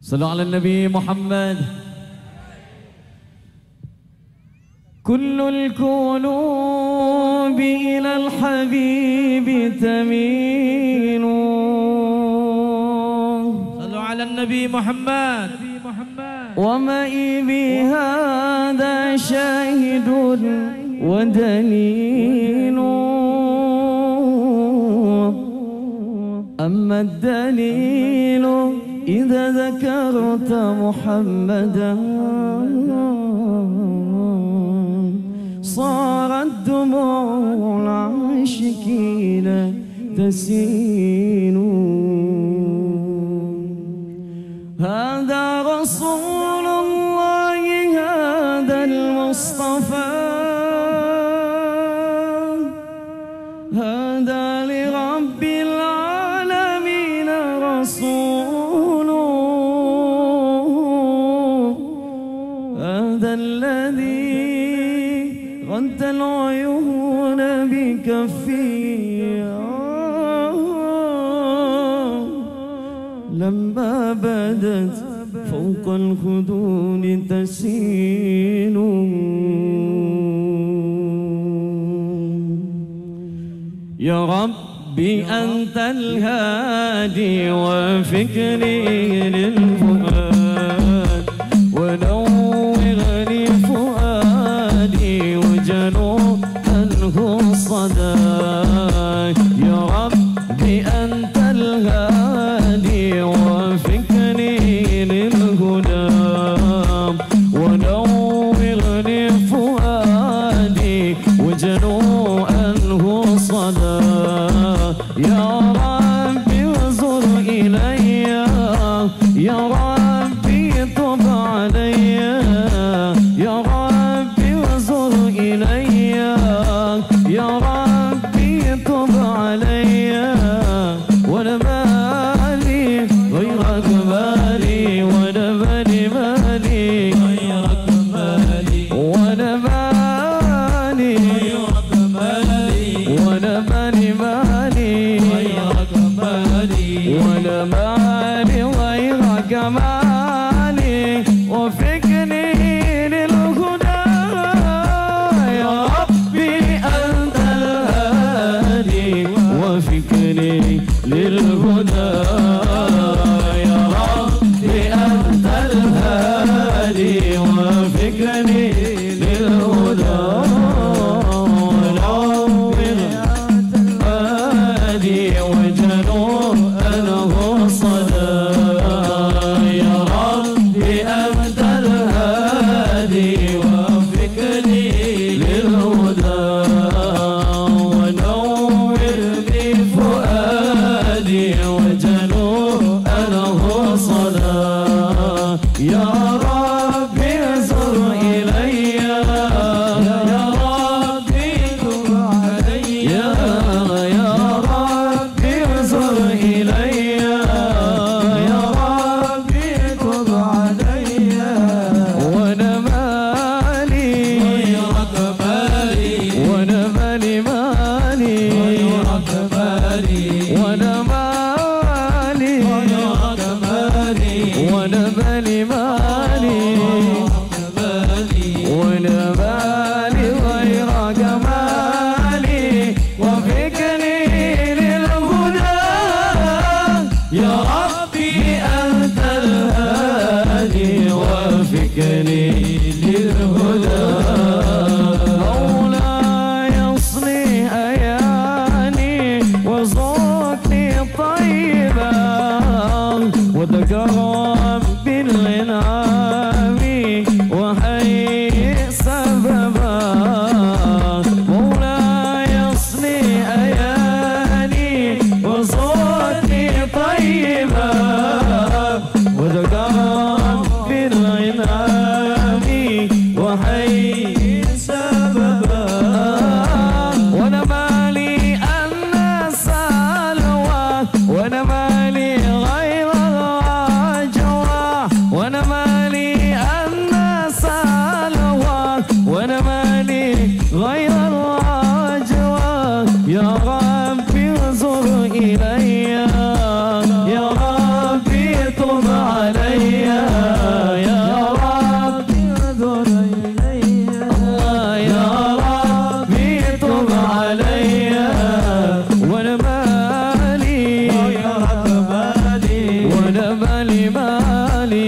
صلوا على النبي محمد. كل القلوب إلى الحبيب تميل. صلوا على النبي محمد. ومعي بهذا شاهد ودليل. أما الدليل إذا ذكرت محمدا صارت دموع العاشقين تسيل. هذا رسول الله هذا المصطفى هذا لرب العالمين رسول. هذا الذي غد العيون بكفيه لما بدت فوق الخدود تسيل. يا ربي أنت الهادي وفكري للفؤاد ونور لي فؤادي وجنوب عنه الصدى. يا ربي أنت الهادي وفكري للهدى ونور لي فؤادي وجنوب عنه الصدى. يا ربي وزر إلي يا ربي تب علي يا ربي وزر إلي يا ربي تب علي. وانا مالي غيرك مالي وانا مالي مالي غيرك مالي وانا مالي غيرك مالي وانا مالي مالي غيرك مالي وانا مالي غيرك مالي وفكني للهدى. يا ربي أنت الهادي وفكني للهدى. يا ربي أنت الهادي وفكرني للهدى. ونور الهادي وجنور أنه صدى. يا ربي أنت الهادي وفكرني للهدى ونور لي فؤادي وجنور أنه صدى. يا ربي زر إلي يا ربي تب علي يا ربي زر إلي يا ربي تب علي. وانا مالي غيرك مالي وانا مالي مالي غيرك مالي وانا مالي غيرك مالي وانا مالي مالي وانا مالي غيرك مالي وفكري للهدى. يا ربي أنت الهادي وفكري للهدى. مولاي اصلي أياني وزوقني طيبا وتكرم بالغنام وحي سببا. مولاي اصلي أياني وزوقني طيبا وتكرم بالغنام وحي سببا. وانا مالي أنا سالوا وانا مالي غير الرجوة وانا مالي وانا مالي مالي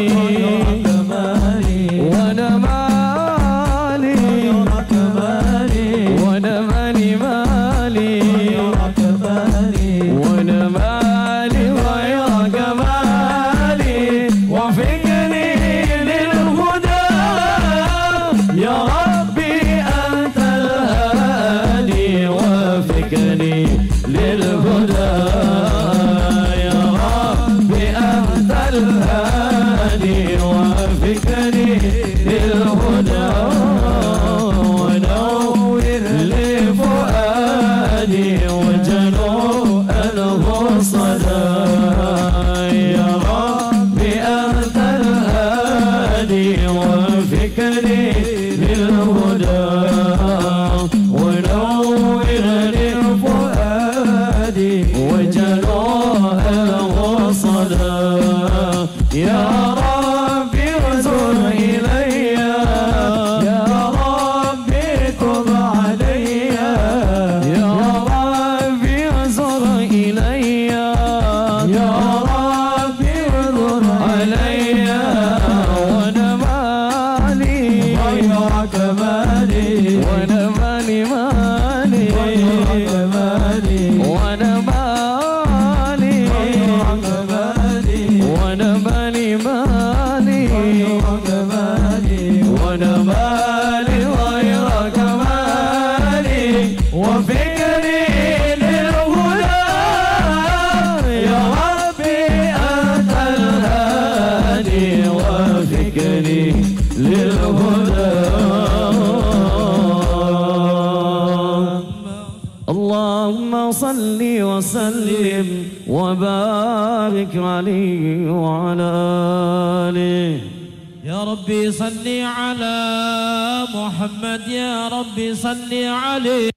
وانا مالي وانا مالي مالي وانا مالي غيرك مالي وفقني للهدى يا ربي أنت الهادي وفقني للهدى يا ربي أنت الهادي وفقني للهدى ونور لفؤادي وجنوب الغصدا يا ربي أنت الهادي وفقني للهدى ونور لفؤادي وجنوب الغصدا يا ربي وزر إلي يا ربي تب علي يا ربي وزر إلي يا ربي وزر علي وانا مالي غيرك مالي وانا مالي مالي غيرك مالي وانا مالي غيرك مالي وانا مالي مالي غيرك مالي وانا مالي غيرك مالي وفقني للهدى يا ربي أنت الهادي وفقني للهدى اللهم صل وسلم وبارك عليه وعلى آله يا ربي صل على محمد يا ربي صل عليه